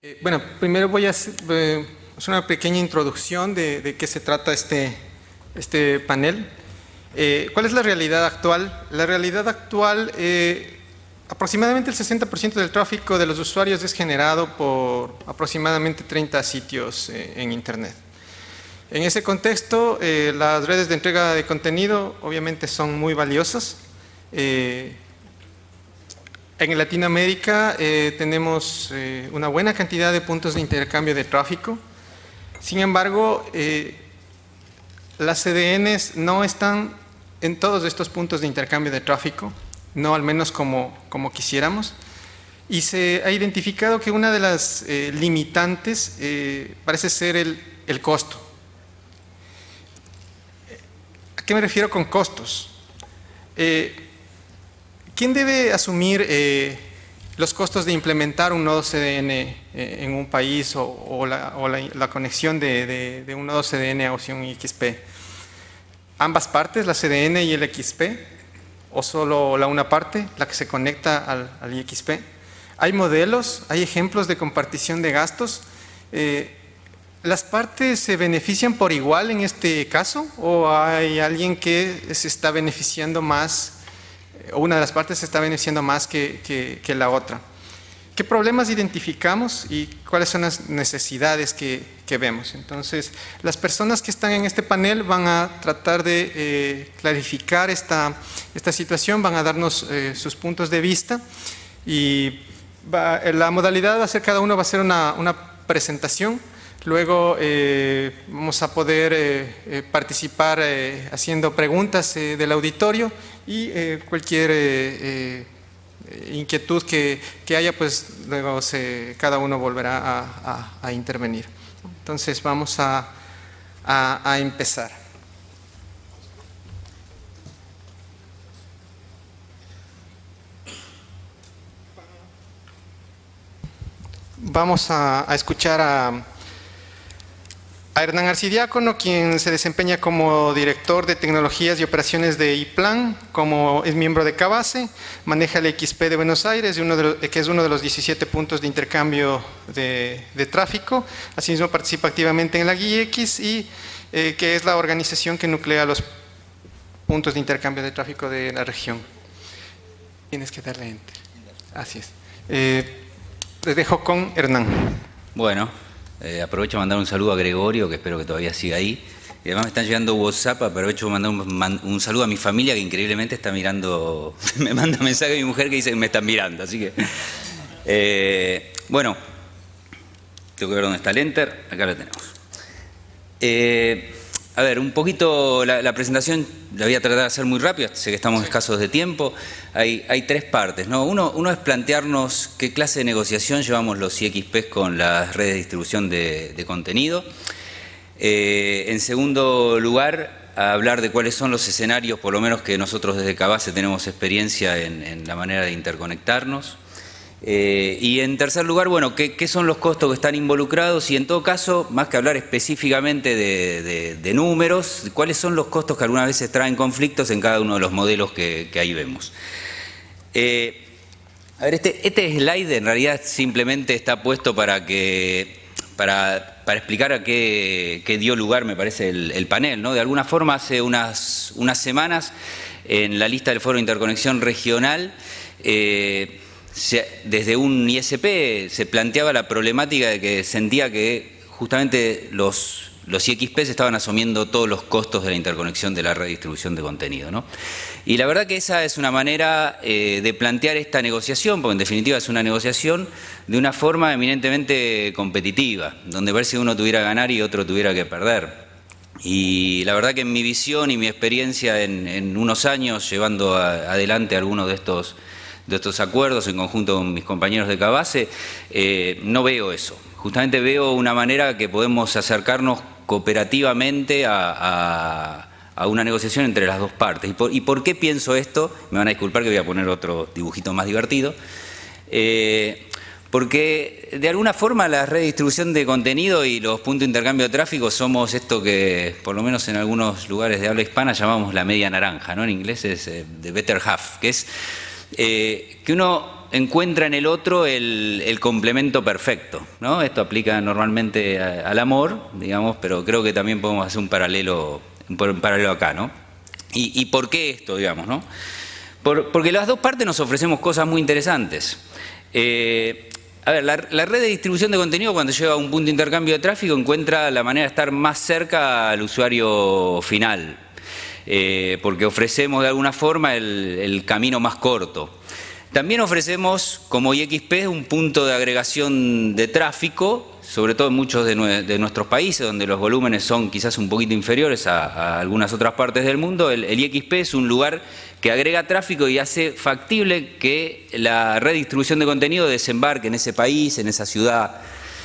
Bueno, primero voy a hacer una pequeña introducción de qué se trata este panel. ¿Cuál es la realidad actual? La realidad actual, aproximadamente el 60% del tráfico de los usuarios es generado por aproximadamente 30 sitios en Internet. En ese contexto, las redes de entrega de contenido obviamente son muy valiosas. En Latinoamérica tenemos una buena cantidad de puntos de intercambio de tráfico. Sin embargo, las CDNs no están en todos estos puntos de intercambio de tráfico, no al menos como quisiéramos. Y se ha identificado que una de las limitantes parece ser el costo. ¿A qué me refiero con costos? ¿Quién debe asumir los costos de implementar un nodo CDN en un país o la conexión de un nodo CDN a un XP? ¿Ambas partes, la CDN y el XP? ¿O solo una parte, la que se conecta al XP? Hay modelos, hay ejemplos de compartición de gastos. ¿Las partes se benefician por igual en este caso? ¿O hay alguien que se está beneficiando más? Una de las partes se está beneficiando más que la otra. ¿Qué problemas identificamos y cuáles son las necesidades que vemos? Entonces, las personas que están en este panel van a tratar de clarificar esta situación, van a darnos sus puntos de vista y la modalidad va a ser, cada uno va a hacer una presentación. Luego vamos a poder participar haciendo preguntas del auditorio y cualquier inquietud que haya, pues luego cada uno volverá a intervenir. Entonces vamos a empezar. Vamos a escuchar a Hernán Arcidiácono, quien se desempeña como director de tecnologías y operaciones de iPlan, como es miembro de Cabase, maneja el XP de Buenos Aires, que es uno de los 17 puntos de intercambio de tráfico. Asimismo participa activamente en la GIEX y que es la organización que nuclea los puntos de intercambio de tráfico de la región. Tienes que darle enter. Así es. Les dejo con Hernán. Bueno. Aprovecho para mandar un saludo a Gregorio, que espero que todavía siga ahí. Y además me están llegando WhatsApp, aprovecho para mandar un saludo a mi familia, que increíblemente está mirando, me manda mensaje a mi mujer que dice que me están mirando. Así que, bueno, tengo que ver dónde está el enter, acá lo tenemos. A ver, un poquito la presentación la voy a tratar de hacer muy rápida, sé que estamos escasos de tiempo. Hay tres partes, ¿no? Uno es plantearnos qué clase de negociación llevamos los IXPs con las redes de distribución de contenido. En segundo lugar, a hablar de cuáles son los escenarios, por lo menos que nosotros desde Cabase tenemos experiencia en la manera de interconectarnos. Y en tercer lugar, bueno, ¿qué son los costos que están involucrados? Y en todo caso, más que hablar específicamente de números, ¿cuáles son los costos que algunas veces traen conflictos en cada uno de los modelos que ahí vemos? A ver, este slide en realidad simplemente está puesto para explicar a qué dio lugar, me parece, el panel, ¿no? De alguna forma, hace unas semanas, en la lista del Foro de Interconexión Regional, desde un ISP se planteaba la problemática de que sentía que justamente los IXPs estaban asumiendo todos los costos de la interconexión de la red de distribución de contenido, ¿no? Y la verdad que esa es una manera de plantear esta negociación, porque en definitiva es una negociación de una forma eminentemente competitiva, donde parece que uno tuviera que ganar y otro tuviera que perder. Y la verdad que en mi visión y mi experiencia en unos años llevando adelante algunos de estos acuerdos en conjunto con mis compañeros de Cabase, no veo eso. Justamente veo una manera que podemos acercarnos cooperativamente a una negociación entre las dos partes. ¿Y por qué pienso esto? Me van a disculpar que voy a poner otro dibujito más divertido. Porque de alguna forma la red de distribución de contenido y los puntos de intercambio de tráfico somos esto que, por lo menos en algunos lugares de habla hispana, llamamos la media naranja, ¿no? En inglés es the better half, que es que uno encuentra en el otro el complemento perfecto, ¿no? Esto aplica normalmente al amor, digamos, pero creo que también podemos hacer un paralelo acá, ¿no? ¿Y por qué esto, digamos, no? Porque las dos partes nos ofrecemos cosas muy interesantes. A ver, la red de distribución de contenido, cuando llega a un punto de intercambio de tráfico, encuentra la manera de estar más cerca al usuario final, porque ofrecemos de alguna forma el camino más corto. También ofrecemos, como IXP, un punto de agregación de tráfico, sobre todo en muchos de nuestros países, donde los volúmenes son quizás un poquito inferiores a algunas otras partes del mundo. El IXP es un lugar que agrega tráfico y hace factible que la red de distribución de contenido desembarque en ese país, en esa ciudad.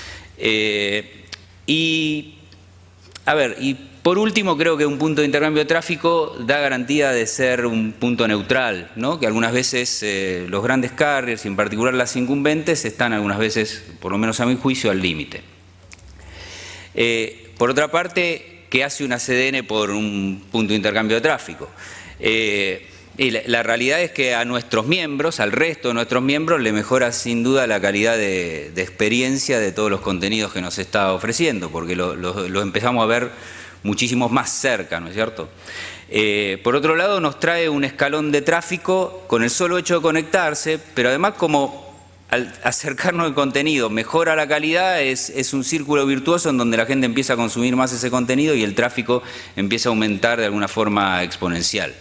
Y por último, creo que un punto de intercambio de tráfico da garantía de ser un punto neutral, ¿no? Que algunas veces los grandes carriers, y en particular las incumbentes, están algunas veces, por lo menos a mi juicio, al límite. Por otra parte, ¿qué hace una CDN por un punto de intercambio de tráfico? Y la realidad es que a nuestros miembros, al resto de nuestros miembros, le mejora sin duda la calidad de experiencia de todos los contenidos que nos está ofreciendo, porque lo empezamos a ver muchísimos más cerca, ¿no es cierto? Por otro lado, nos trae un escalón de tráfico con el solo hecho de conectarse, pero además como al acercarnos al contenido mejora la calidad, es un círculo virtuoso en donde la gente empieza a consumir más ese contenido y el tráfico empieza a aumentar de alguna forma exponencial.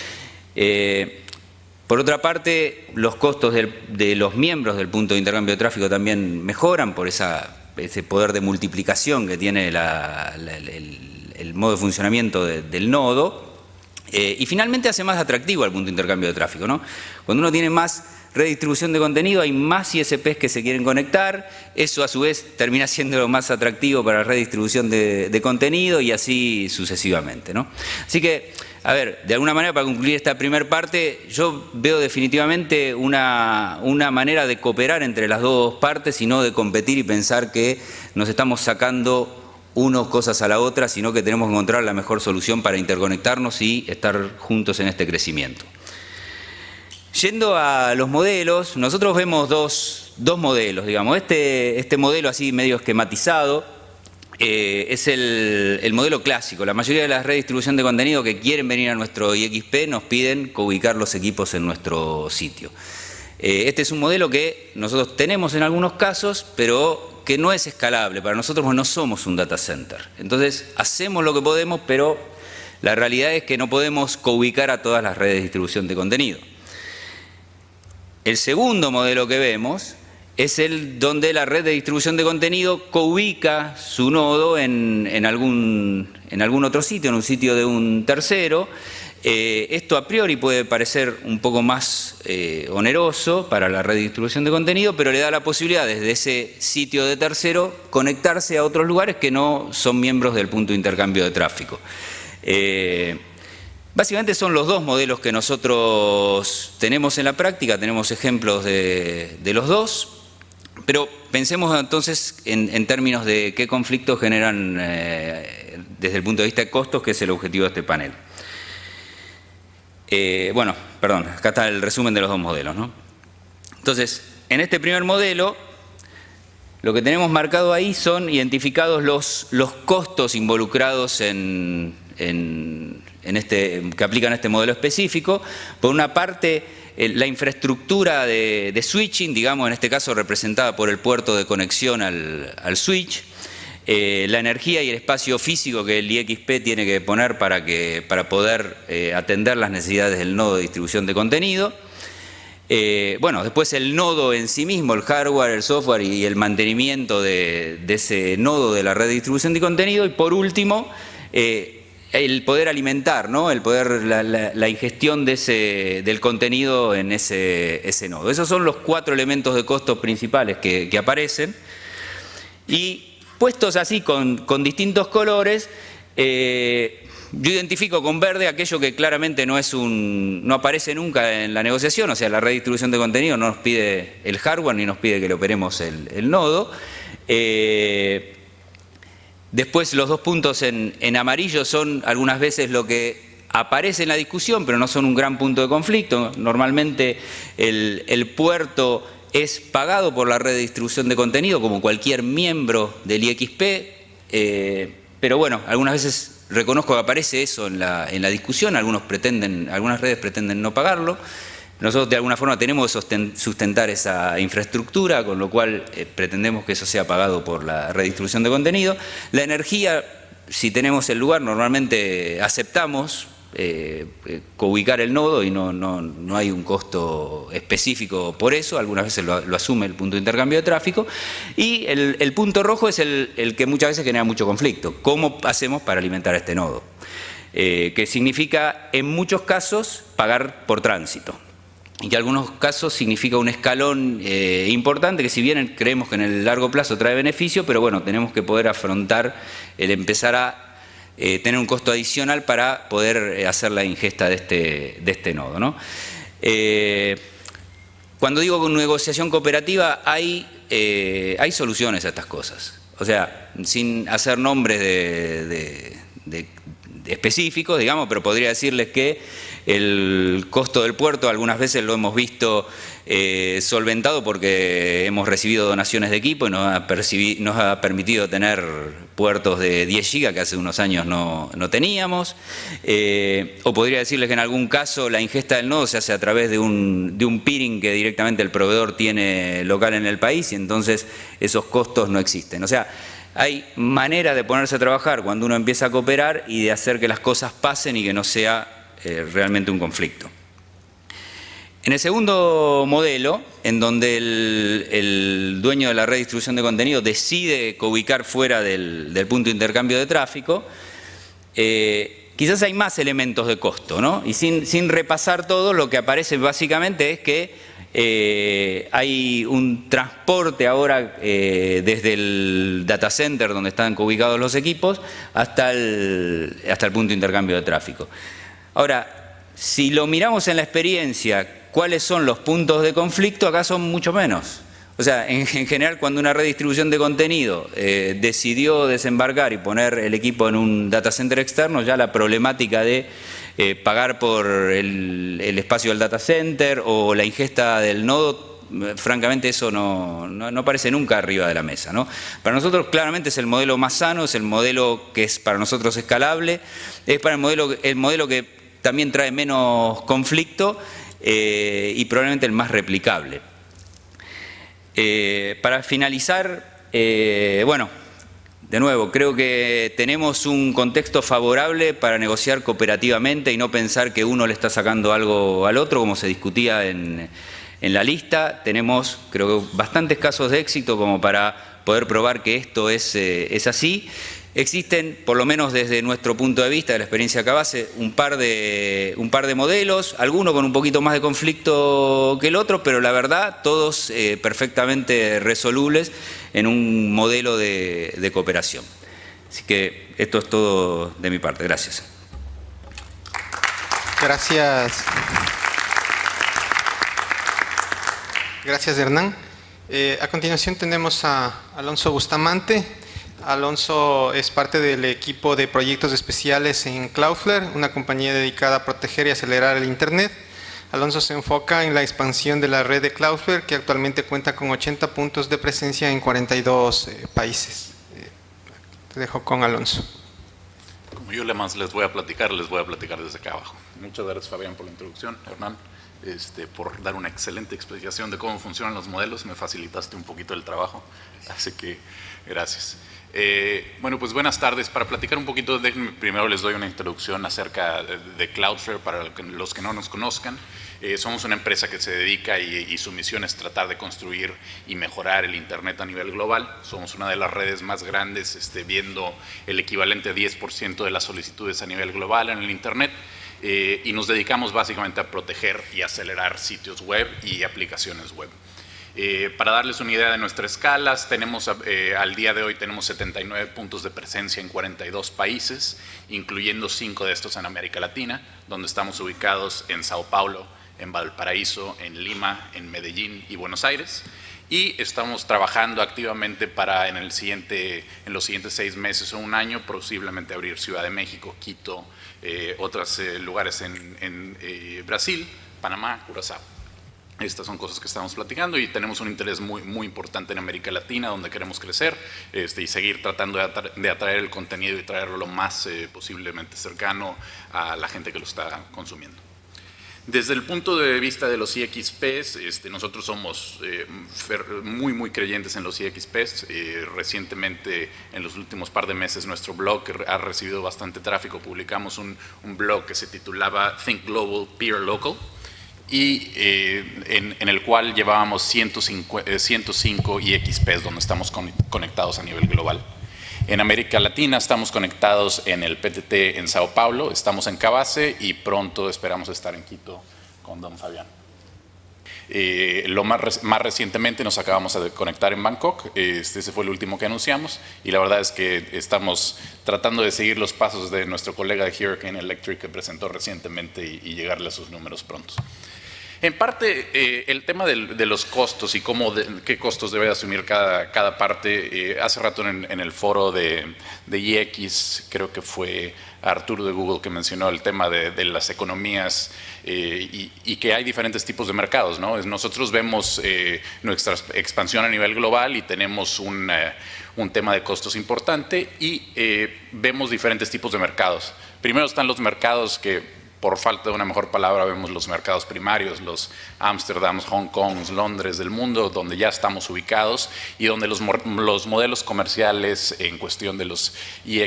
Por otra parte, los costos de los miembros del punto de intercambio de tráfico también mejoran por ese poder de multiplicación que tiene el modo de funcionamiento del nodo. Y finalmente hace más atractivo al punto de intercambio de tráfico, ¿no? Cuando uno tiene más redistribución de contenido, hay más ISPs que se quieren conectar, eso a su vez termina siendo lo más atractivo para la redistribución de contenido y así sucesivamente, ¿no? Así que, a ver, de alguna manera para concluir esta primera parte, yo veo definitivamente una manera de cooperar entre las dos partes y no de competir y pensar que nos estamos sacando unos cosas a la otra, sino que tenemos que encontrar la mejor solución para interconectarnos y estar juntos en este crecimiento. Yendo a los modelos, nosotros vemos dos modelos, digamos. Este modelo así medio esquematizado es el modelo clásico. La mayoría de las redes de distribución de contenido que quieren venir a nuestro IXP nos piden ubicar los equipos en nuestro sitio. Este es un modelo que nosotros tenemos en algunos casos, pero que no es escalable. Para nosotros no somos un data center. Entonces, hacemos lo que podemos, pero la realidad es que no podemos co-ubicar a todas las redes de distribución de contenido. El segundo modelo que vemos es el donde la red de distribución de contenido co-ubica su nodo en algún otro sitio, en un sitio de un tercero. Esto a priori puede parecer un poco más oneroso para la red de distribución de contenido, pero le da la posibilidad desde ese sitio de tercero conectarse a otros lugares que no son miembros del punto de intercambio de tráfico. Básicamente son los dos modelos que nosotros tenemos en la práctica, tenemos ejemplos de los dos, pero pensemos entonces en términos de qué conflictos generan desde el punto de vista de costos, que es el objetivo de este panel. Bueno, perdón, acá está el resumen de los dos modelos, ¿no? Entonces, en este primer modelo, lo que tenemos marcado ahí son identificados los costos involucrados que aplican a este modelo específico. Por una parte, la infraestructura de switching, digamos, en este caso representada por el puerto de conexión al switch, la energía y el espacio físico que el IXP tiene que poner para poder atender las necesidades del nodo de distribución de contenido. Bueno, después el nodo en sí mismo, el hardware, el software y el mantenimiento de ese nodo de la red de distribución de contenido. Y por último, el poder alimentar, ¿no? La ingestión del contenido en ese nodo. Esos son los 4 elementos de costos principales que aparecen. Y puestos así con distintos colores, yo identifico con verde aquello que claramente no aparece nunca en la negociación, o sea, la red de distribución de contenido no nos pide el hardware ni nos pide que le operemos el nodo. Después los 2 puntos en amarillo son algunas veces lo que aparece en la discusión, pero no son un gran punto de conflicto. Normalmente el puerto es pagado por la red de distribución de contenido, como cualquier miembro del IXP, pero bueno, algunas veces reconozco que aparece eso en la discusión, algunas redes pretenden no pagarlo. Nosotros de alguna forma tenemos que sustentar esa infraestructura, con lo cual pretendemos que eso sea pagado por la redistribución de contenido. La energía, si tenemos el lugar, normalmente aceptamos coubicar el nodo y no hay un costo específico por eso, algunas veces lo asume el punto de intercambio de tráfico. Y el punto rojo es el que muchas veces genera mucho conflicto. ¿Cómo hacemos para alimentar este nodo? Que significa, en muchos casos, pagar por tránsito. Y que en algunos casos significa un escalón importante que, si bien creemos que en el largo plazo trae beneficio, pero bueno, tenemos que poder afrontar el empezar a tener un costo adicional para poder hacer la ingesta de este nodo, ¿no? Cuando digo con negociación cooperativa, hay soluciones a estas cosas. O sea, sin hacer nombres de específicos, digamos, pero podría decirles que el costo del puerto algunas veces lo hemos visto solventado porque hemos recibido donaciones de equipo y nos ha permitido tener puertos de 10 GB que hace unos años no teníamos. O podría decirles que en algún caso la ingesta del nodo se hace a través de un peering que directamente el proveedor tiene local en el país, y entonces esos costos no existen. O sea, hay manera de ponerse a trabajar cuando uno empieza a cooperar y de hacer que las cosas pasen y que no sea realmente un conflicto. En el segundo modelo, en donde el dueño de la red de distribución de contenido decide coubicar fuera del punto de intercambio de tráfico, quizás hay más elementos de costo, ¿no? Y sin repasar todo, lo que aparece básicamente es que hay un transporte ahora desde el data center donde están ubicados los equipos hasta el punto de intercambio de tráfico. Ahora, si lo miramos en la experiencia, ¿cuáles son los puntos de conflicto? Acá son mucho menos. O sea, en general, cuando una red de distribución de contenido decidió desembarcar y poner el equipo en un data center externo, ya la problemática de pagar por el espacio del data center o la ingesta del nodo, francamente eso no aparece nunca arriba de la mesa, ¿no? Para nosotros claramente es el modelo más sano, es el modelo que es para nosotros escalable, es para el modelo que también trae menos conflicto y probablemente el más replicable. Para finalizar, bueno, de nuevo, creo que tenemos un contexto favorable para negociar cooperativamente y no pensar que uno le está sacando algo al otro, como se discutía en la lista. Tenemos, creo que, bastantes casos de éxito como para poder probar que esto es así. Existen, por lo menos desde nuestro punto de vista, de la experiencia que base, un par de modelos, alguno con un poquito más de conflicto que el otro, pero la verdad, todos perfectamente resolubles en un modelo de cooperación. Así que esto es todo de mi parte. Gracias. Gracias. Gracias, Hernán. A continuación tenemos a Alonso Bustamante. Alonso es parte del equipo de proyectos especiales en Cloudflare, una compañía dedicada a proteger y acelerar el Internet. Alonso se enfoca en la expansión de la red de Cloudflare, que actualmente cuenta con 80 puntos de presencia en 42 países. Te dejo con Alonso. Como yo les voy a platicar desde acá abajo. Muchas gracias, Fabián, por la introducción. Hernán, por dar una excelente explicación de cómo funcionan los modelos. Me facilitaste un poquito el trabajo, así que gracias. Bueno, pues buenas tardes. Para platicar un poquito, déjenme primero les doy una introducción acerca de Cloudflare para los que no nos conozcan. Somos una empresa que se dedica y su misión es tratar de construir y mejorar el Internet a nivel global. Somos una de las redes más grandes, viendo el equivalente a 10% de las solicitudes a nivel global en el Internet. Y nos dedicamos básicamente a proteger y acelerar sitios web y aplicaciones web. Para darles una idea de nuestra escala, al día de hoy tenemos 79 puntos de presencia en 42 países, incluyendo 5 de estos en América Latina, donde estamos ubicados en Sao Paulo, en Valparaíso, en Lima, en Medellín y Buenos Aires. Y estamos trabajando activamente para en los siguientes 6 meses o un año posiblemente abrir Ciudad de México, Quito, otros lugares en Brasil, Panamá, Curazao. Estas son cosas que estamos platicando y tenemos un interés muy importante en América Latina, donde queremos crecer y seguir tratando de atraer el contenido y traerlo lo más posiblemente cercano a la gente que lo está consumiendo. Desde el punto de vista de los IXPs, nosotros somos muy creyentes en los IXPs. Recientemente, en los últimos par de meses, nuestro blog ha recibido bastante tráfico. Publicamos un blog que se titulaba Think Global, Peer Local, y en el cual llevábamos 105 IXPs donde estamos conectados a nivel global. En América Latina estamos conectados en el PTT en Sao Paulo, estamos en Cabase y pronto esperamos estar en Quito con don Fabián. Más recientemente nos acabamos de conectar en Bangkok, ese fue el último que anunciamos y la verdad es que estamos tratando de seguir los pasos de nuestro colega de Hurricane Electric que presentó recientemente y llegarle a sus números prontos. En parte, el tema de los costos y qué costos debe asumir cada parte, hace rato en el foro de IX, creo que fue Arturo de Google que mencionó el tema de las economías y que hay diferentes tipos de mercados, ¿no? Nosotros vemos nuestra expansión a nivel global y tenemos un tema de costos importante y vemos diferentes tipos de mercados. Primero están los mercados que, por falta de una mejor palabra, vemos los mercados primarios, los Ámsterdam, Hong Kong, Londres del mundo, donde ya estamos ubicados y donde los modelos comerciales en cuestión de los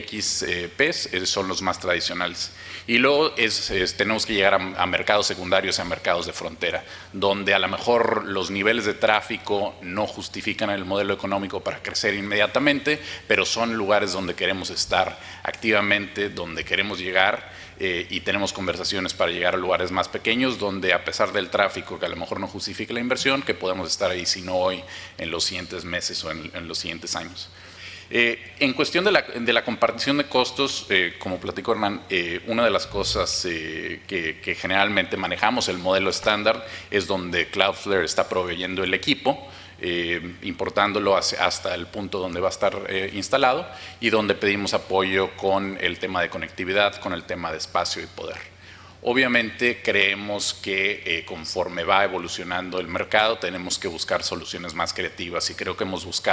IXPs son los más tradicionales. Y luego tenemos que llegar a mercados secundarios, a mercados de frontera, donde a lo mejor los niveles de tráfico no justifican el modelo económico para crecer inmediatamente, pero son lugares donde queremos estar activamente, donde queremos llegar. Y tenemos conversaciones para llegar a lugares más pequeños donde a pesar del tráfico que a lo mejor no justifique la inversión, que podemos estar ahí si no hoy, en los siguientes meses o en los siguientes años. En cuestión de la compartición de costos, como platicó Hernán, una de las cosas que generalmente manejamos, el modelo estándar, es donde Cloudflare está proveyendo el equipo, importándolo hasta el punto donde va a estar instalado y donde pedimos apoyo con el tema de conectividad, con el tema de espacio y poder. Obviamente creemos que conforme va evolucionando el mercado tenemos que buscar soluciones más creativas y creo que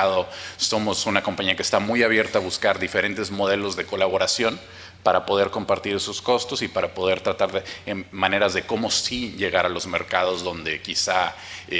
somos una compañía que está muy abierta a buscar diferentes modelos de colaboración para poder compartir esos costos y para poder tratar de maneras de cómo sí llegar a los mercados donde quizá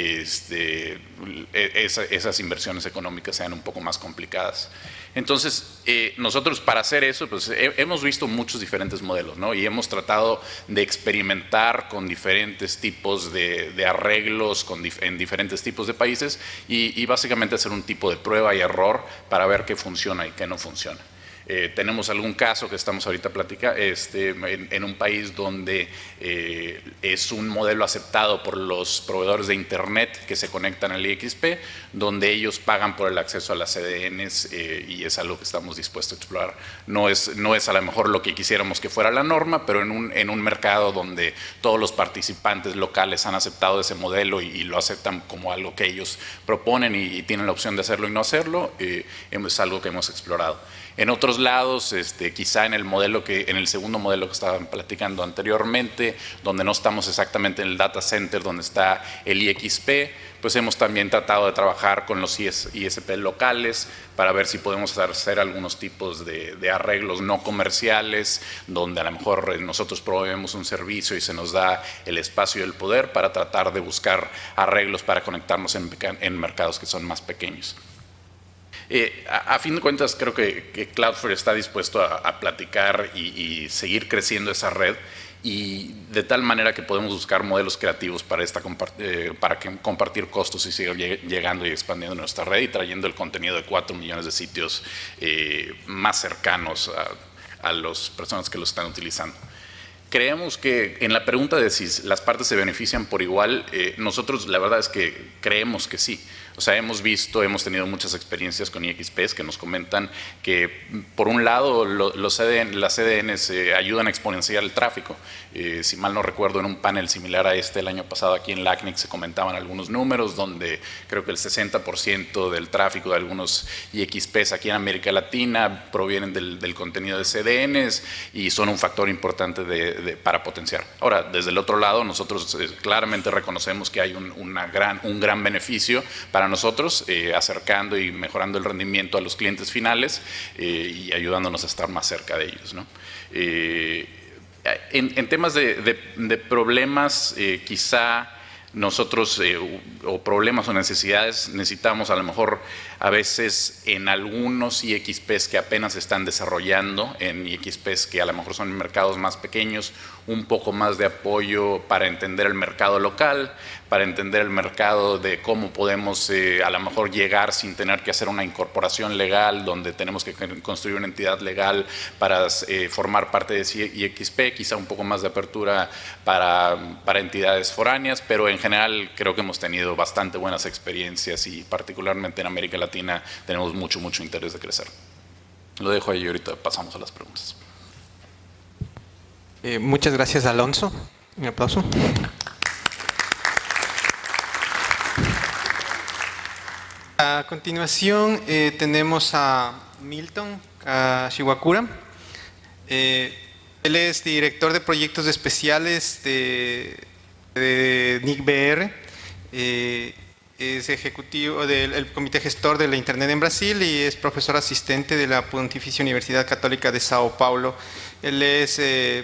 esas inversiones económicas sean un poco más complicadas. Entonces, nosotros para hacer eso, pues hemos visto muchos diferentes modelos, ¿no? Y hemos tratado de experimentar con diferentes tipos de arreglos en diferentes tipos de países y básicamente hacer un tipo de prueba y error para ver qué funciona y qué no funciona. Tenemos algún caso que estamos ahorita platicando en un país donde es un modelo aceptado por los proveedores de internet que se conectan al IXP, donde ellos pagan por el acceso a las CDNs y es algo que estamos dispuestos a explorar. No es a lo mejor lo que quisiéramos que fuera la norma, pero en un mercado donde todos los participantes locales han aceptado ese modelo y lo aceptan como algo que ellos proponen y tienen la opción de hacerlo y no hacerlo, es algo que hemos explorado. En otros lados, quizá en el segundo modelo que estaban platicando anteriormente, donde no estamos exactamente en el data center, donde está el IXP, pues hemos también tratado de trabajar con los ISP locales para ver si podemos hacer algunos tipos de arreglos no comerciales, donde a lo mejor nosotros proveemos un servicio y se nos da el espacio y el poder para tratar de buscar arreglos para conectarnos en mercados que son más pequeños. A fin de cuentas, creo que Cloudflare está dispuesto a platicar y seguir creciendo esa red y de tal manera que podemos buscar modelos creativos para compartir costos y seguir llegando y expandiendo nuestra red y trayendo el contenido de 4 millones de sitios más cercanos a las personas que lo están utilizando. Creemos que en la pregunta de si las partes se benefician por igual, nosotros la verdad es que creemos que sí. O sea, hemos tenido muchas experiencias con IXPs que nos comentan que, por un lado, las CDNs ayudan a exponenciar el tráfico. Si mal no recuerdo, en un panel similar a este el año pasado aquí en LACNIC se comentaban algunos números donde creo que el 60% del tráfico de algunos IXPs aquí en América Latina provienen del contenido de CDNs y son un factor importante para potenciar. Ahora, desde el otro lado, nosotros claramente reconocemos que hay un gran beneficio para nosotros, acercando y mejorando el rendimiento a los clientes finales y ayudándonos a estar más cerca de ellos, ¿no? En temas de problemas, quizá nosotros, o problemas o necesidades, necesitamos a lo mejor a veces en algunos IXPs que apenas se están desarrollando, en IXPs que a lo mejor son en mercados más pequeños, un poco más de apoyo para entender el mercado local, para entender el mercado de cómo podemos a lo mejor llegar sin tener que hacer una incorporación legal, donde tenemos que construir una entidad legal para formar parte de IXP, quizá un poco más de apertura para entidades foráneas, pero en general creo que hemos tenido bastante buenas experiencias y particularmente en América Latina tenemos mucho interés de crecer. Lo dejo ahí y ahorita pasamos a las preguntas. Muchas gracias, Alonso. Un aplauso. A continuación tenemos a Milton Kashiwakura. Él es director de proyectos especiales de NICBR. Es ejecutivo del Comité Gestor de la Internet en Brasil y es profesor asistente de la Pontificia Universidad Católica de Sao Paulo. Él es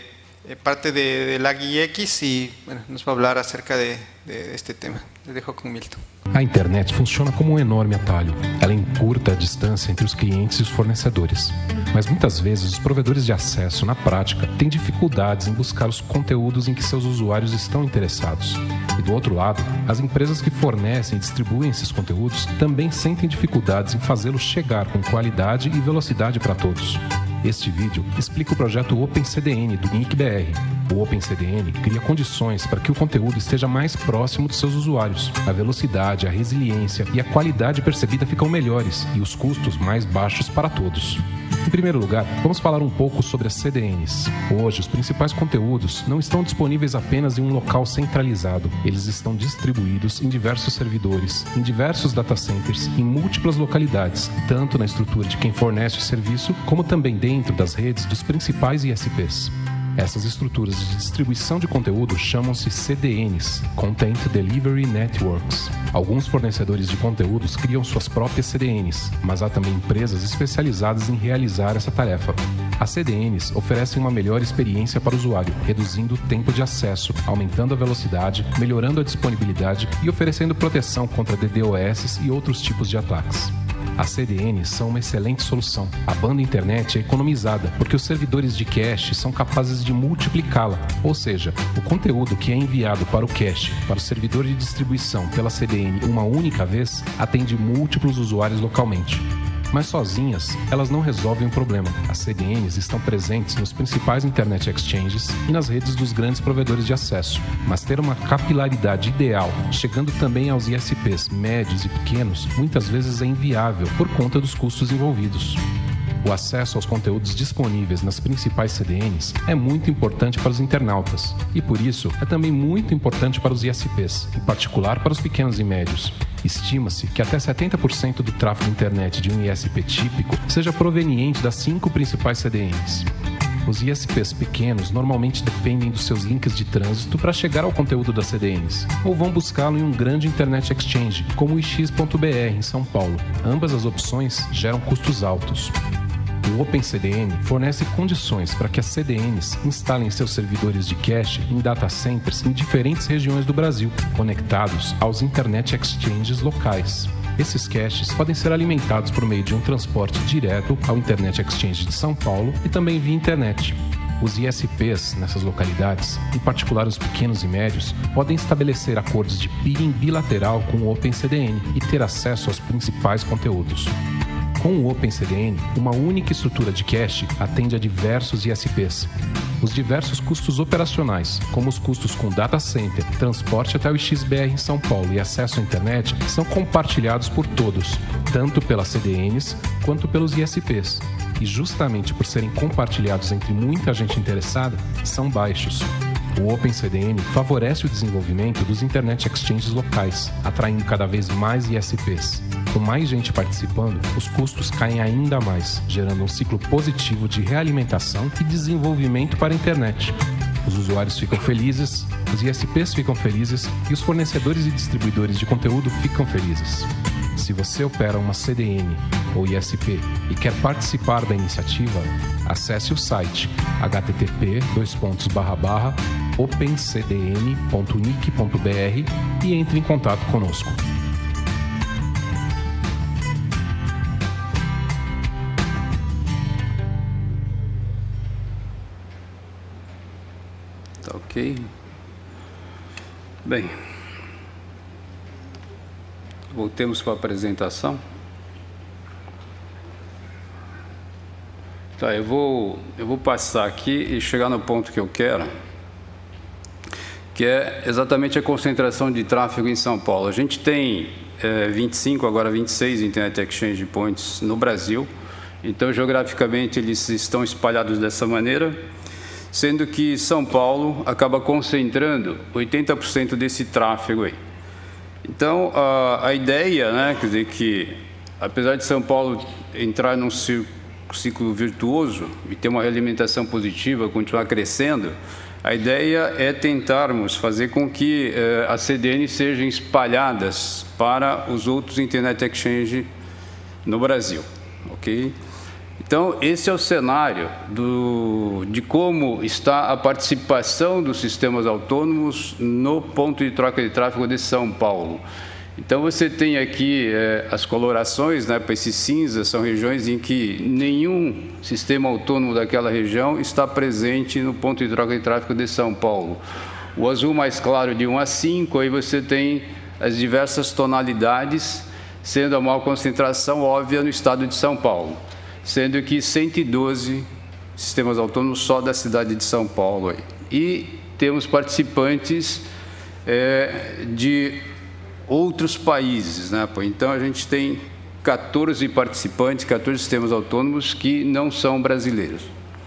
parte de LAG-IX y bueno, nos va a hablar acerca de este tema. Le dejo con Milton. A internet funciona como um enorme atalho. Ela encurta a distância entre os clientes e os fornecedores. Mas muitas vezes os provedores de acesso, na prática, têm dificuldades em buscar os conteúdos em que seus usuários estão interessados. E do outro lado, as empresas que fornecem e distribuem esses conteúdos também sentem dificuldades em fazê-los chegar com qualidade e velocidade para todos. Este vídeo explica o projeto OpenCDN do NICBR. O OpenCDN cria condições para que o conteúdo esteja mais próximo dos seus usuários. A velocidade, a resiliência e a qualidade percebida ficam melhores e os custos mais baixos para todos. Em primeiro lugar, vamos falar um pouco sobre as CDNs. Hoje, os principais conteúdos não estão disponíveis apenas em um local centralizado. Eles estão distribuídos em diversos servidores, em diversos data centers, em múltiplas localidades, tanto na estrutura de quem fornece o serviço, como também dentro das redes dos principais ISPs. Essas estruturas de distribuição de conteúdo chamam-se CDNs, Content Delivery Networks. Alguns fornecedores de conteúdos criam suas próprias CDNs, mas há também empresas especializadas em realizar essa tarefa. As CDNs oferecem uma melhor experiência para o usuário, reduzindo o tempo de acesso, aumentando a velocidade, melhorando a disponibilidade e oferecendo proteção contra DDoS e outros tipos de ataques. As CDNs são uma excelente solução. A banda internet é economizada porque os servidores de cache são capazes de multiplicá-la, ou seja, o conteúdo que é enviado para o cache, para o servidor de distribuição pela CDN uma única vez, atende múltiplos usuários localmente. Mas sozinhas, elas não resolvem o problema. As CDNs estão presentes nos principais Internet Exchanges e nas redes dos grandes provedores de acesso. Mas ter uma capilaridade ideal, chegando também aos ISPs médios e pequenos, muitas vezes é inviável por conta dos custos envolvidos. O acesso aos conteúdos disponíveis nas principais CDNs é muito importante para os internautas e, por isso, é também muito importante para os ISPs, em particular para os pequenos e médios. Estima-se que até 70% do tráfego internet de um ISP típico seja proveniente das 5 principais CDNs. Os ISPs pequenos normalmente dependem dos seus links de trânsito para chegar ao conteúdo das CDNs, ou vão buscá-lo em um grande Internet Exchange, como o ix.br em São Paulo. Ambas as opções geram custos altos. O OpenCDN fornece condições para que as CDNs instalem seus servidores de cache em data centers em diferentes regiões do Brasil, conectados aos Internet Exchanges locais. Esses caches podem ser alimentados por meio de um transporte direto ao Internet Exchange de São Paulo e também via internet. Os ISPs nessas localidades, em particular os pequenos e médios, podem estabelecer acordos de peering bilateral com o OpenCDN e ter acesso aos principais conteúdos. Com o OpenCDN, uma única estrutura de cache atende a diversos ISPs. os diversos custos operacionais, como os custos com data center, transporte até o XBR em São Paulo e acesso à internet, são compartilhados por todos, tanto pelas CDNs quanto pelos ISPs. E justamente por serem compartilhados entre muita gente interessada, são baixos. O OpenCDN favorece o desenvolvimento dos Internet Exchanges locais, atraindo cada vez mais ISPs. Com mais gente participando, os custos caem ainda mais, gerando um ciclo positivo de realimentação e desenvolvimento para a internet. Os usuários ficam felizes, os ISPs ficam felizes e os fornecedores e distribuidores de conteúdo ficam felizes. Se você opera uma CDN ou ISP e quer participar da iniciativa, acesse o site http://opencdn.nic.br e entre em contato conosco. Tá ok? Bem, voltemos para a apresentação. Tá, eu vou passar aqui e chegar no ponto que eu quero, que é exatamente a concentração de tráfego em São Paulo. A gente tem 25, agora 26 Internet Exchange Points no Brasil, então geograficamente eles estão espalhados dessa maneira, sendo que São Paulo acaba concentrando 80% desse tráfego aí. Então, a ideia, né, quer dizer que, apesar de São Paulo entrar num ciclo virtuoso e ter uma realimentação positiva, continuar crescendo, a ideia é tentarmos fazer com que as CDNs sejam espalhadas para os outros Internet Exchange no Brasil, ok? Então, esse é o cenário de como está a participação dos sistemas autônomos no ponto de troca de tráfego de São Paulo. Então, você tem aqui as colorações, né, para esses cinzas, são regiões em que nenhum sistema autônomo daquela região está presente no ponto de troca de tráfego de São Paulo. O azul mais claro de 1 a 5, aí você tem as diversas tonalidades, sendo a maior concentração óbvia no estado de São Paulo, sendo que 112 sistemas autônomos só da cidade de São Paulo. Aí. E temos participantes de outros países, né? Então, a gente tem 14 participantes, 14 sistemas autônomos que não são brasileiros.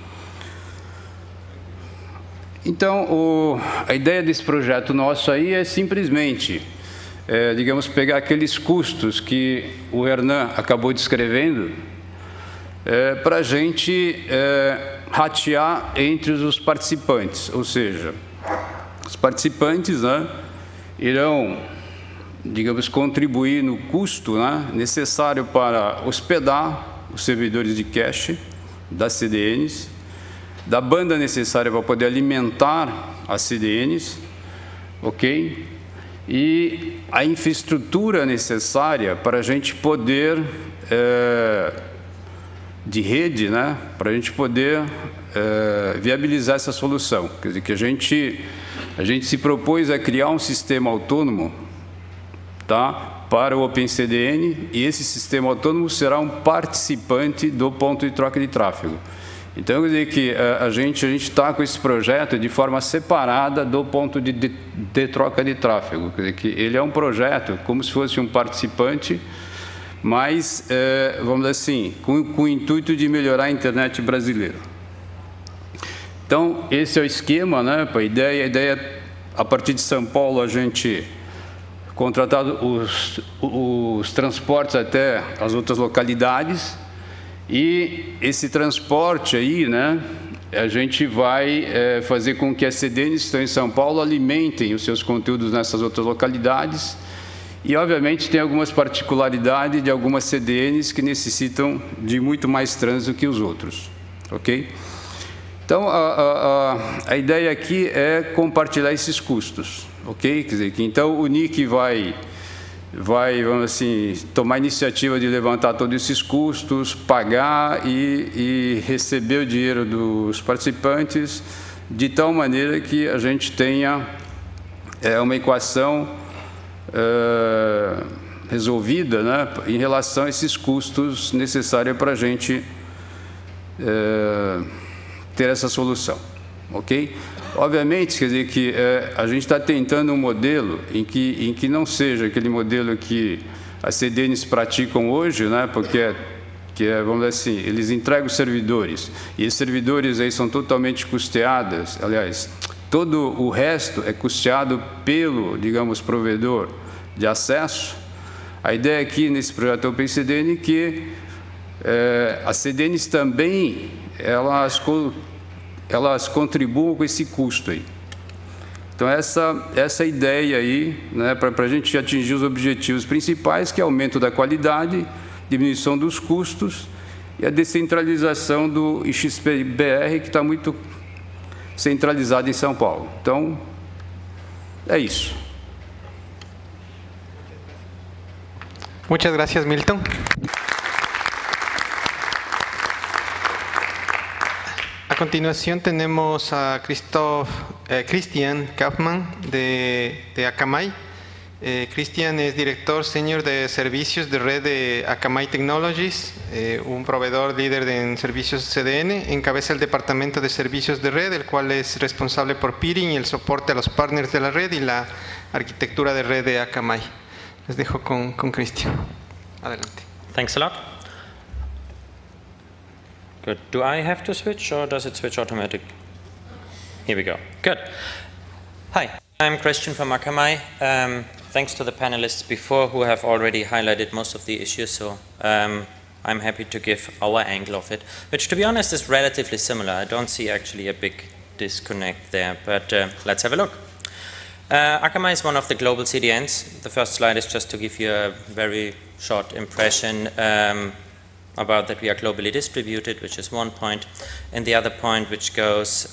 Então, a ideia desse projeto nosso aí é simplesmente, digamos, pegar aqueles custos que o Hernan acabou descrevendo, para a gente ratear entre os participantes, ou seja, os participantes, né, irão, digamos, contribuir no custo, né, necessário para hospedar os servidores de cache das CDNs, da banda necessária para poder alimentar as CDNs, ok? E a infraestrutura necessária para a gente poder de rede, né, para a gente poder viabilizar essa solução. Quer dizer, que a gente se propôs a criar um sistema autônomo, tá, para o OpenCDN, e esse sistema autônomo será um participante do ponto de troca de tráfego. Então, quer dizer que a gente está com esse projeto de forma separada do ponto de troca de tráfego. Quer dizer que ele é um projeto como se fosse um participante, mas, vamos dizer assim, com o intuito de melhorar a internet brasileira. Então, esse é o esquema, né? A ideia, a partir de São Paulo, a gente contratar os transportes até as outras localidades, e esse transporte aí, né, a gente vai fazer com que as CDNs que estão em São Paulo alimentem os seus conteúdos nessas outras localidades. E, obviamente, tem algumas particularidades de algumas CDNs que necessitam de muito mais trânsito que os outros, ok? Então, a ideia aqui é compartilhar esses custos, ok? Quer dizer, que então o NIC vai, vamos assim, tomar a iniciativa de levantar todos esses custos, pagar e receber o dinheiro dos participantes, de tal maneira que a gente tenha uma equação resolvida, né, em relação a esses custos necessários para a gente ter essa solução. ok? Obviamente, quer dizer que a gente está tentando um modelo em que não seja aquele modelo que as CDNs praticam hoje, né? Porque vamos dizer assim, eles entregam servidores, e esses servidores aí são totalmente custeados, aliás, todo o resto é custeado pelo, digamos, provedor de acesso. A ideia aqui nesse projeto OpenCDN é que as CDNs também, elas contribuam com esse custo aí. Então, essa ideia aí, né, para a gente atingir os objetivos principais, que é aumento da qualidade, diminuição dos custos e a descentralização do IXP-BR, que está muito centralizado em São Paulo. Então, é isso. Muchas gracias, Milton. A continuación tenemos a Christian Kaufmann de Akamai. Christian es director senior de servicios de red de Akamai Technologies, un proveedor líder en servicios CDN. Encabeza el departamento de servicios de red, el cual es responsable por peering y el soporte a los partners de la red y la arquitectura de red de Akamai. Les dejo con Christian. Adelante. Thanks a lot. Good. Do I have to switch or does it switch automatic? Here we go. Good. Hi, I'm Christian from Akamai. Thanks to the panelists before who have already highlighted most of the issues, so I'm happy to give our angle of it, which to be honest is relatively similar. I don't see actually a big disconnect there, but let's have a look. Akamai is one of the global CDNs. The first slide is just to give you a very short impression about that we are globally distributed, which is one point. And the other point which goes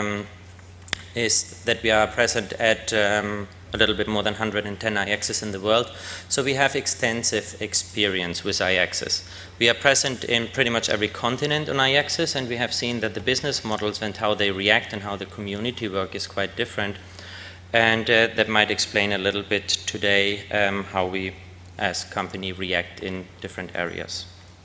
is that we are present at a little bit more than 110 IXs in the world. So we have extensive experience with IXs. We are present in pretty much every continent on IXs, and we have seen that the business models and how they react and how the community work is quite different. And that might explain a little bit today how we as company react in different areas.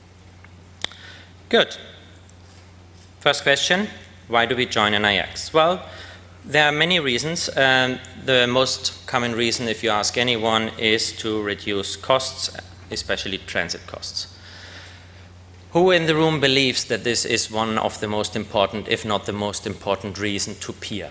Good. First question, why do we join an IX? Well, there are many reasons. The most common reason, if you ask anyone, is to reduce costs, especially transit costs. Who in the room believes that this is one of the most important, if not the most important reason to peer?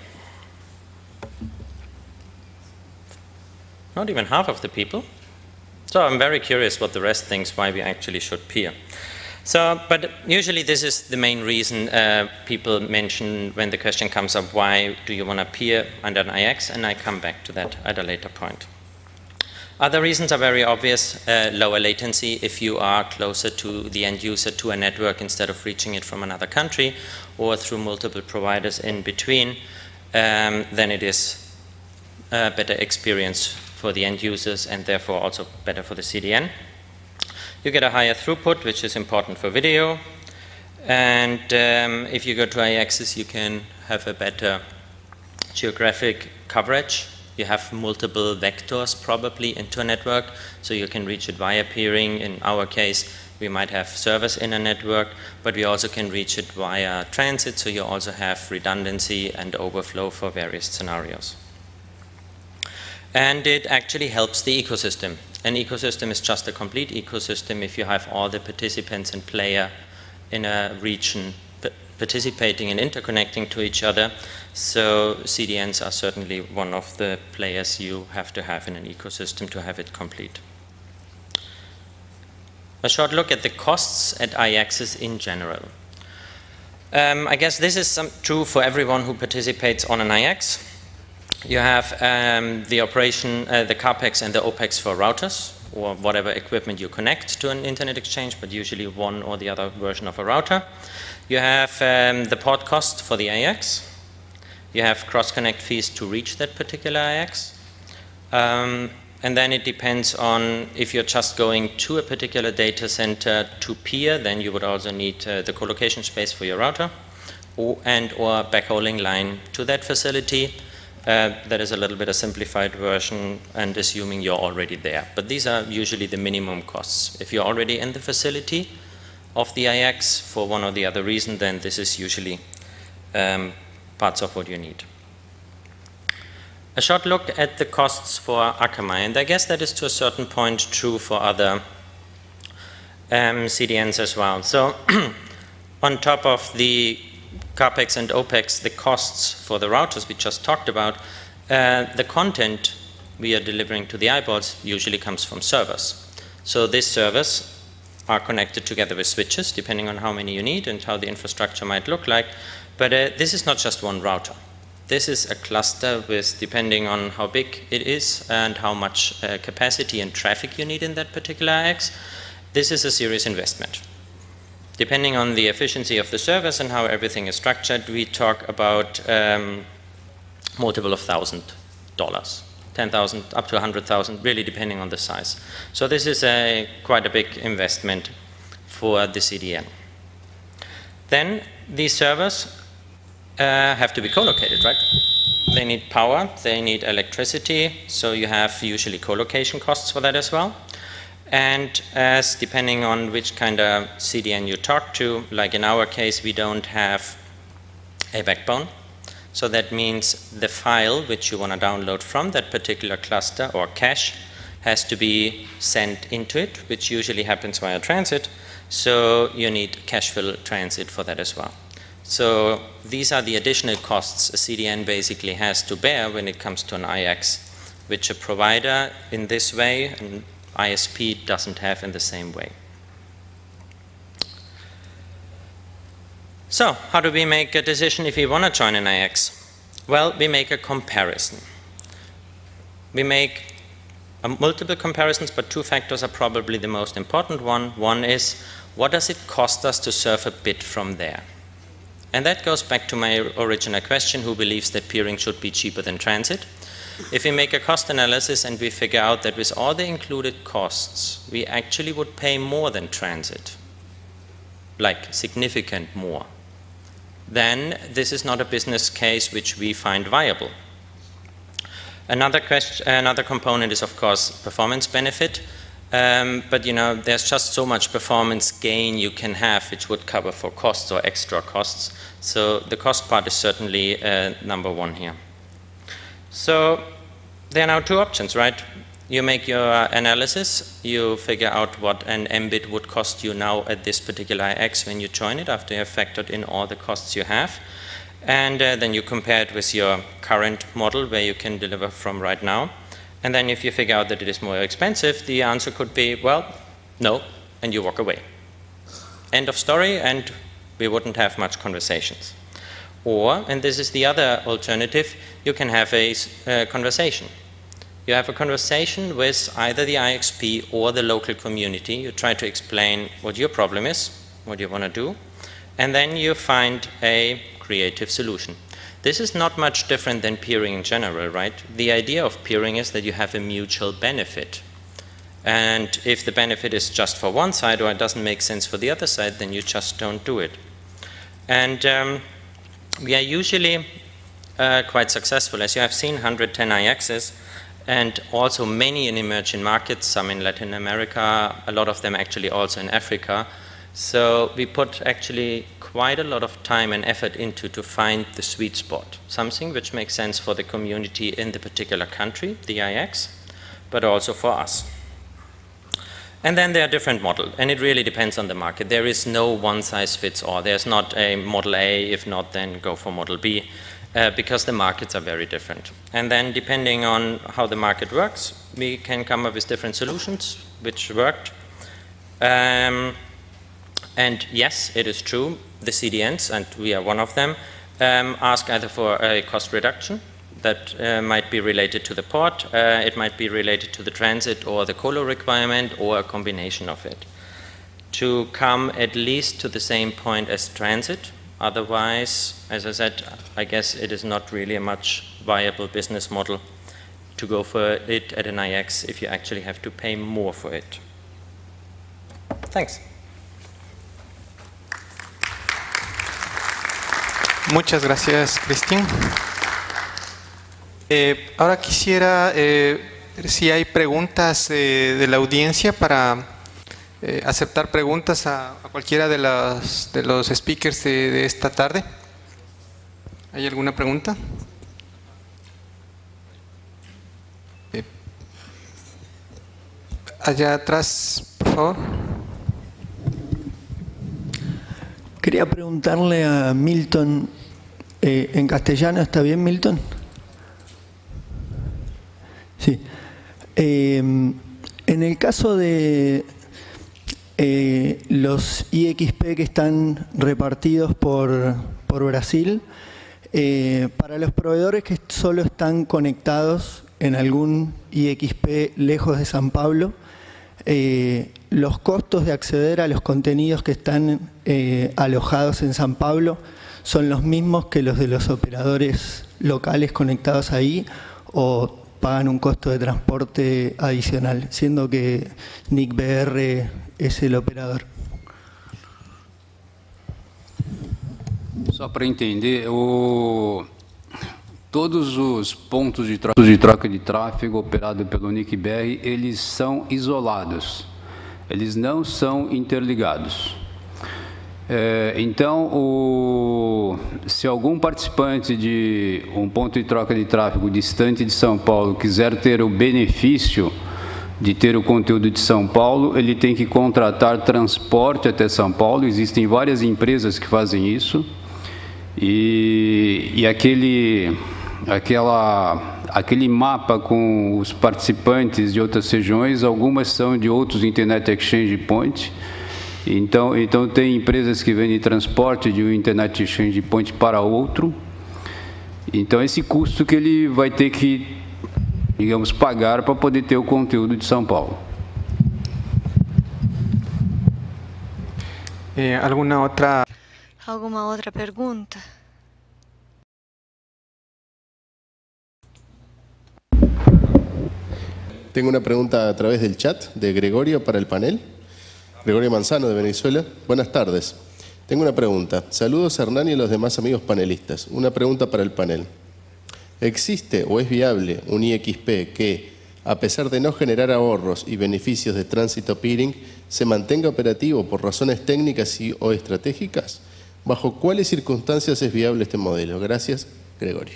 Not even half of the people. So I'm very curious what the rest thinks why we actually should peer. So, but usually this is the main reason people mention when the question comes up, why do you want to peer under an IX? And I come back to that at a later point. Other reasons are very obvious. Lower latency if you are closer to the end user, to a network, instead of reaching it from another country or through multiple providers in between, then it is a better experience for the end users and therefore also better for the CDN. You get a higher throughput, which is important for video. And if you go to IXs, you can have a better geographic coverage. You have multiple vectors probably into a network, so you can reach it via peering. In our case, we might have servers in a network, but we also can reach it via transit, so you also have redundancy and overflow for various scenarios. And it actually helps the ecosystem. An ecosystem is just a complete ecosystem if you have all the participants and player in a region participating and interconnecting to each other. So CDNs are certainly one of the players you have to have in an ecosystem to have it complete. A short look at the costs at IXs in general. I guess this is true for everyone who participates on an IX. You have the operation, the CAPEX and the OPEX for routers, or whatever equipment you connect to an internet exchange, but usually one or the other version of a router. You have the port cost for the IX. You have cross-connect fees to reach that particular IX. And then it depends on if you're just going to a particular data center to peer, then you would also need the co-location space for your router or backhauling line to that facility. That is a little bit a simplified version and assuming you're already there. But these are usually the minimum costs. If you're already in the facility of the IX for one or the other reason, then this is usually parts of what you need. A short look at the costs for Akamai, and I guess that is to a certain point true for other CDNs as well. So on top of the CAPEX and OPEX, the costs for the routers we just talked about, the content we are delivering to the eyeballs usually comes from servers. So these servers are connected together with switches, depending on how many you need and how the infrastructure might look like. But this is not just one router. This is a cluster with, depending on how big it is and how much capacity and traffic you need in that particular IX, this is a serious investment. Depending on the efficiency of the service and how everything is structured, we talk about multiple of $1,000, 10,000 up to 100,000, really depending on the size. So this is quite a big investment for the CDN. Then these servers have to be co-located, right? They need power, they need electricity, so you have usually co-location costs for that as well. And as depending on which kind of CDN you talk to, like in our case, we don't have a backbone. So that means the file which you want to download from that particular cluster or cache has to be sent into it, which usually happens via transit. So you need cache fill transit for that as well. So these are the additional costs a CDN basically has to bear when it comes to an IX, which a provider in this way, an ISP, doesn't have in the same way. So how do we make a decision if we want to join an IX? Well, we make a comparison. We make multiple comparisons, but two factors are probably the most important one. One is, what does it cost us to serve a bit from there? And that goes back to my original question, who believes that peering should be cheaper than transit? If we make a cost analysis and we figure out that with all the included costs, we actually would pay more than transit, like significant more, then this is not a business case which we find viable. Another component is, of course, performance benefit. But you know, there's just so much performance gain you can have which would cover for costs or extra costs. So the cost part is certainly number one here. So there are now two options, right? You make your analysis, you figure out what an Mbit would cost you now at this particular IX when you join it after you have factored in all the costs you have. And then you compare it with your current model where you can deliver from right now. And then if you figure out that it is more expensive, the answer could be, well, no, and you walk away. End of story, and we wouldn't have much conversations. Or, and this is the other alternative, you can have a conversation. You have a conversation with either the IXP or the local community. You try to explain what your problem is, what you want to do, and then you find a creative solution. This is not much different than peering in general, right? The idea of peering is that you have a mutual benefit. And if the benefit is just for one side or it doesn't make sense for the other side, then you just don't do it. And we are usually quite successful. As you have seen, 110 IXs, and also many in emerging markets, some in Latin America, a lot of them actually also in Africa. So we put actually quite a lot of time and effort into to find the sweet spot, something which makes sense for the community in the particular country, the IX, but also for us. And then there are different models, and it really depends on the market. There is no one size fits all. There's not a model A, if not, then go for model B, because the markets are very different. And then depending on how the market works, we can come up with different solutions which worked. And yes, it is true, the CDNs, and we are one of them, ask either for a cost reduction that might be related to the port, it might be related to the transit or the colo requirement, or a combination of it, to come at least to the same point as transit. Otherwise, as I said, I guess it is not really a much viable business model to go for it at an IX if you actually have to pay more for it. Thanks. Muchas gracias, Christian. Ahora quisiera si hay preguntas de la audiencia para aceptar preguntas a cualquiera de los speakers de esta tarde. ¿Hay alguna pregunta? Allá atrás, por favor. Quería preguntarle a Milton, en castellano, ¿está bien, Milton? Sí. En el caso de los IXP que están repartidos por Brasil, para los proveedores que solo están conectados en algún IXP lejos de San Pablo, los costos de acceder a los contenidos que están alojados en San Pablo son los mismos que los de los operadores locales conectados ahí, o pagan un costo de transporte adicional, siendo que NICBR es el operador. Só para entender, todos os pontos de troca de tráfego operados pelo NICBR, eles são isolados, eles não são interligados. Então, se algum participante de um ponto de troca de tráfego distante de São Paulo quiser ter o benefício de ter o conteúdo de São Paulo, ele tem que contratar transporte até São Paulo. Existem várias empresas que fazem isso. E aquele mapa com os participantes de outras regiões, algumas são de outros Internet Exchange Point. Então tem empresas que vendem transporte de um Internet Exchange Point para outro. Então esse custo que ele vai ter que, digamos, pagar para poder ter o conteúdo de São Paulo. ¿Alguma otra pregunta? Tengo una pregunta a través del chat de Gregorio para el panel. Gregorio Manzano, de Venezuela. Buenas tardes. Tengo una pregunta. Saludos a Hernán y a los demás amigos panelistas. Una pregunta para el panel. ¿Existe o es viable un IXP que, a pesar de no generar ahorros y beneficios de tránsito peering, se mantenga operativo por razones técnicas o estratégicas? ¿Bajo cuáles circunstancias es viable este modelo? Gracias, Gregorio.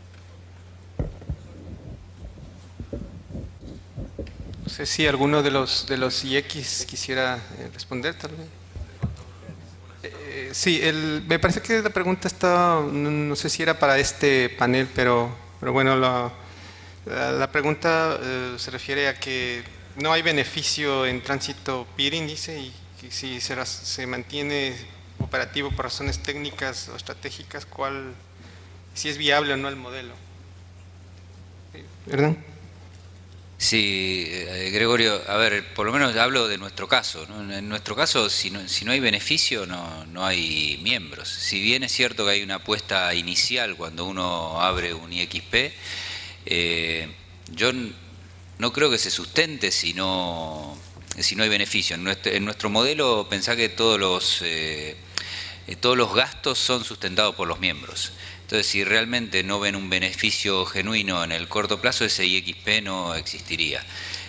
No sé si alguno de los IX quisiera responder, tal vez. Sí, me parece que la pregunta está, no sé si era para este panel, pero bueno, la pregunta se refiere a que no hay beneficio en tránsito peering, dice, y que si se mantiene operativo por razones técnicas o estratégicas, si es viable o no el modelo. ¿Verdad? Sí, Gregorio, a ver, por lo menos hablo de nuestro caso, ¿no? En nuestro caso, si no hay beneficio, no hay miembros. Si bien es cierto que hay una apuesta inicial cuando uno abre un IXP, yo no creo que se sustente si no hay beneficio. En nuestro modelo, pensá que todos los gastos son sustentados por los miembros. Entonces, si realmente no ven un beneficio genuino en el corto plazo, ese IXP no existiría.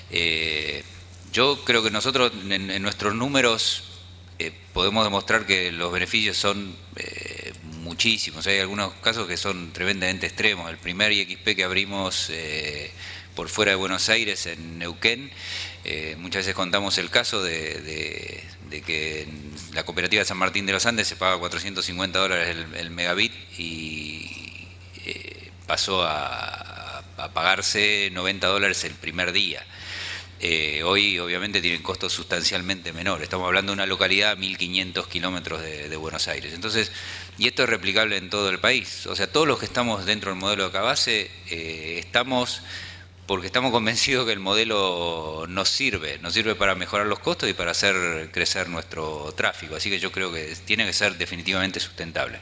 Yo creo que nosotros, en nuestros números, podemos demostrar que los beneficios son muchísimos. Hay algunos casos que son tremendamente extremos. El primer IXP que abrimos por fuera de Buenos Aires, en Neuquén, muchas veces contamos el caso de que en la cooperativa de San Martín de los Andes se paga $450 el megabit y pasó a pagarse $90 el primer día. Hoy obviamente tienen costos sustancialmente menores. Estamos hablando de una localidad a 1.500 kilómetros de Buenos Aires. Entonces, y esto es replicable en todo el país. O sea, todos los que estamos dentro del modelo de Acabase estamos porque estamos convencidos que el modelo nos sirve para mejorar los costos y para hacer crecer nuestro tráfico. Así que yo creo que tiene que ser definitivamente sustentable.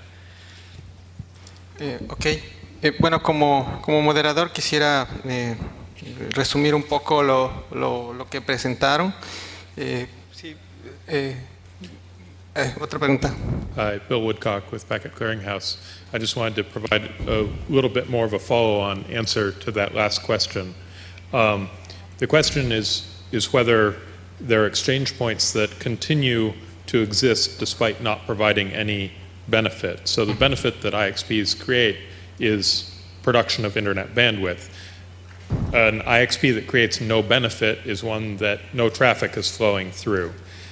Ok. Bueno, como moderador quisiera resumir un poco lo que presentaron. Otra pregunta. Hi, Bill Woodcock with Packet Clearinghouse. I just wanted to provide a little bit more of a follow-on answer to that last question. The question is whether there are exchange points that continue to exist despite not providing any benefit. So the benefit that IXPs create is production of internet bandwidth. An IXP that creates no benefit is one that no traffic is flowing through.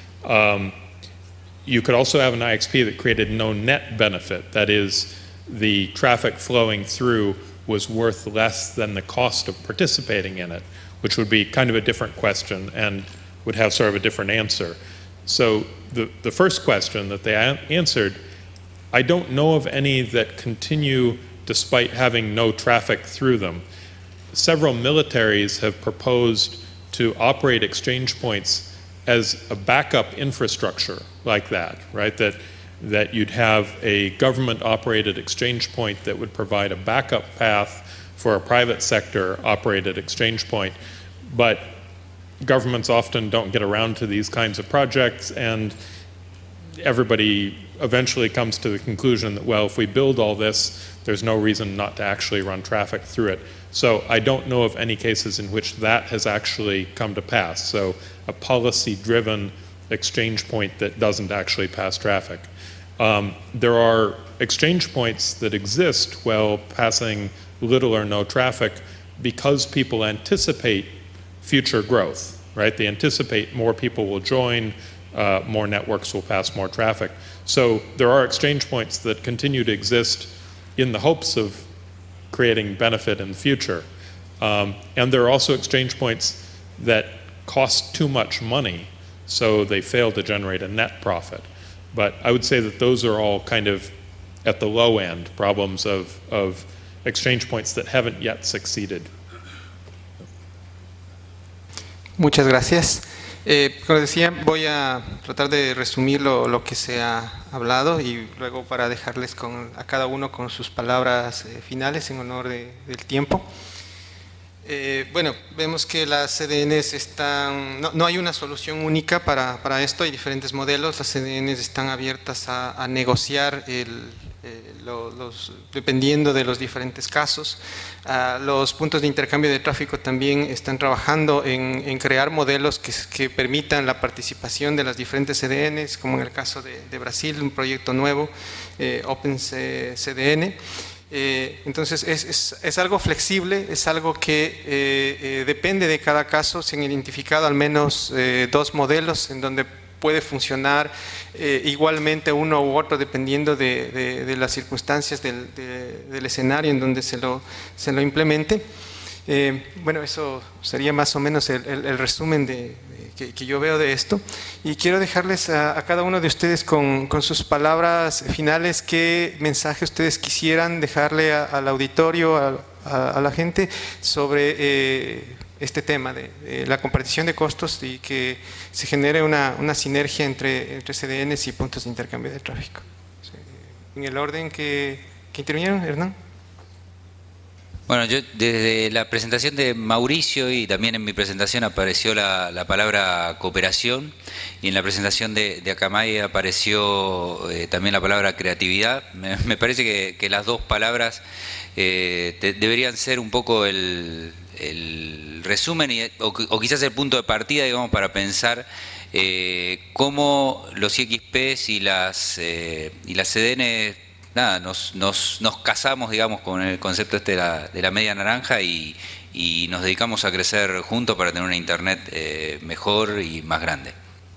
You could also have an IXP that created no net benefit. That is, the traffic flowing through was worth less than the cost of participating in it, which would be kind of a different question and would have sort of a different answer. So the first question that they answered, I don't know of any that continue despite having no traffic through them. Several militaries have proposed to operate exchange points as a backup infrastructure like that, right? That you'd have a government-operated exchange point that would provide a backup path for a private sector-operated exchange point. But governments often don't get around to these kinds of projects, and everybody eventually comes to the conclusion that, well, if we build all this, there's no reason not to actually run traffic through it. So I don't know of any cases in which that has actually come to pass. So a policy-driven exchange point that doesn't actually pass traffic. There are exchange points that exist while passing little or no traffic because people anticipate future growth, right? They anticipate more people will join, more networks will pass more traffic. So there are exchange points that continue to exist in the hopes of creating benefit in the future. And there are also exchange points that cost too much money, so they fail to generate a net profit. But I would say that those are all kind of at the low end problems of exchange points that haven't yet succeeded. Muchas gracias. Como decía, voy a tratar de resumir lo que se ha hablado y luego para dejarles a cada uno con sus palabras finales en honor del tiempo. Bueno, vemos que las CDNs están, no hay una solución única para esto, hay diferentes modelos. Las CDNs están abiertas a negociar dependiendo de los diferentes casos. Los puntos de intercambio de tráfico también están trabajando en crear modelos que permitan la participación de las diferentes CDNs, como en el caso de Brasil, un proyecto nuevo, OpenCDN. Entonces es algo flexible, es algo que depende de cada caso. Se han identificado al menos 2 modelos en donde puede funcionar igualmente uno u otro dependiendo de las circunstancias del escenario en donde se lo implemente. Bueno, eso sería más o menos el resumen que yo veo de esto, y quiero dejarles a cada uno de ustedes con sus palabras finales, qué mensaje ustedes quisieran dejarle al auditorio, a la gente sobre este tema de la compartición de costos y que se genere una sinergia entre CDNs y puntos de intercambio de tráfico. En el orden que intervinieron, Hernán. Bueno, yo desde la presentación de Mauricio y también en mi presentación apareció la palabra cooperación, y en la presentación de Akamai apareció también la palabra creatividad. Me parece que las dos palabras deberían ser un poco el resumen o quizás el punto de partida, digamos, para pensar cómo los IXPs y las CDN nada, nos casamos, digamos, con el concepto de la media naranja y nos dedicamos a crecer juntos para tener una internet mejor y más grande.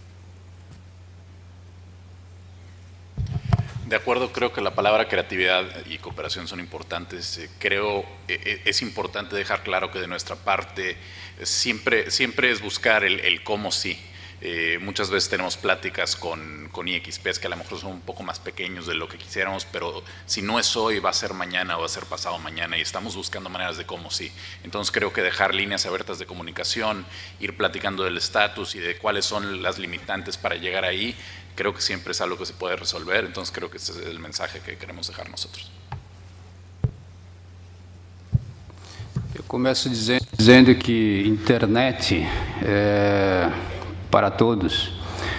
De acuerdo, creo que la palabra creatividad y cooperación son importantes. Creo es importante dejar claro que de nuestra parte siempre es buscar el cómo sí. Muchas veces tenemos pláticas con IXPs que a lo mejor son un poco más pequeños de lo que quisiéramos, pero si no es hoy, va a ser mañana o va a ser pasado mañana, y estamos buscando maneras de cómo sí. Entonces creo que dejar líneas abiertas de comunicación, ir platicando del estatus y de cuáles son las limitantes para llegar ahí, creo que siempre es algo que se puede resolver. Entonces creo que ese es el mensaje que queremos dejar nosotros. Eu começo dizendo que internet para todos.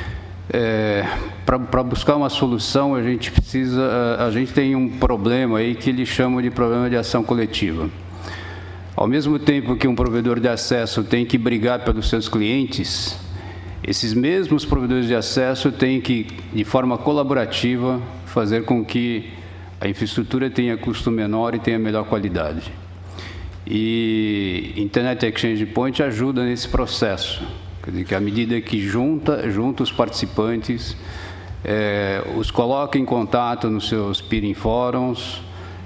Para buscar uma solução, a gente tem um problema aí que eles chamam de problema de ação coletiva. Ao mesmo tempo que um provedor de acesso tem que brigar pelos seus clientes, esses mesmos provedores de acesso têm que, de forma colaborativa, fazer com que a infraestrutura tenha custo menor e tenha melhor qualidade. E Internet Exchange Point ajuda nesse processo, quer dizer, que à medida que junta os participantes, os coloca em contato nos seus peering fóruns,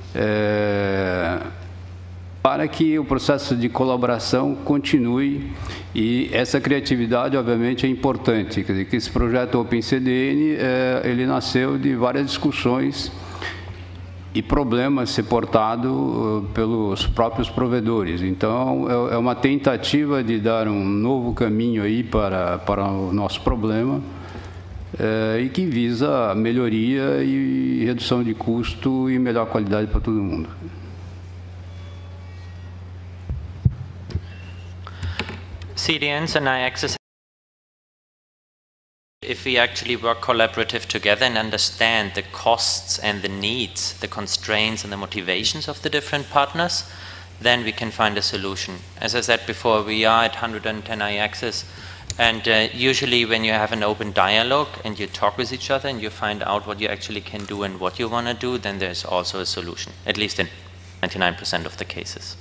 para que o processo de colaboração continue, e essa criatividade, obviamente, é importante. Quer dizer, que esse projeto OpenCDN, ele nasceu de várias discussões e problemas reportados pelos próprios provedores. Então, é uma tentativa de dar um novo caminho aí para o nosso problema, e que visa melhoria e redução de custo e melhor qualidade para todo mundo. CDNs and iAccess, if we actually work collaborative together and understand the costs and the needs, the constraints and the motivations of the different partners, then we can find a solution. As I said before, we are at 110 iAccess, and usually when you have an open dialogue and you talk with each other and you find out what you actually can do and what you want to do, then there's also a solution, at least in 99% of the cases.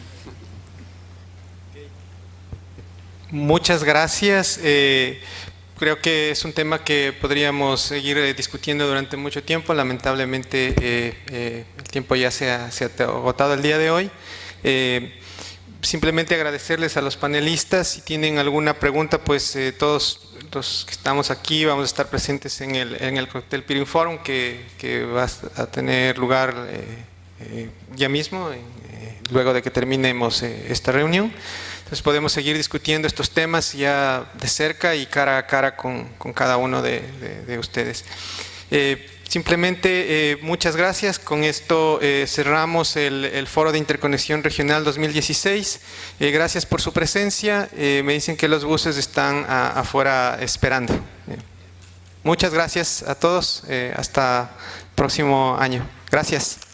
Muchas gracias. Creo que es un tema que podríamos seguir discutiendo durante mucho tiempo. Lamentablemente el tiempo ya se ha agotado el día de hoy. Simplemente agradecerles a los panelistas. Si tienen alguna pregunta, pues todos los que estamos aquí vamos a estar presentes en el Cocktail Peering Forum que va a tener lugar ya mismo, luego de que terminemos esta reunión. Entonces podemos seguir discutiendo estos temas ya de cerca y cara a cara con cada uno de ustedes. Simplemente muchas gracias. Con esto cerramos el Foro de Interconexión Regional 2016. Gracias por su presencia. Me dicen que los buses están afuera esperando. Muchas gracias a todos. Hasta el próximo año. Gracias.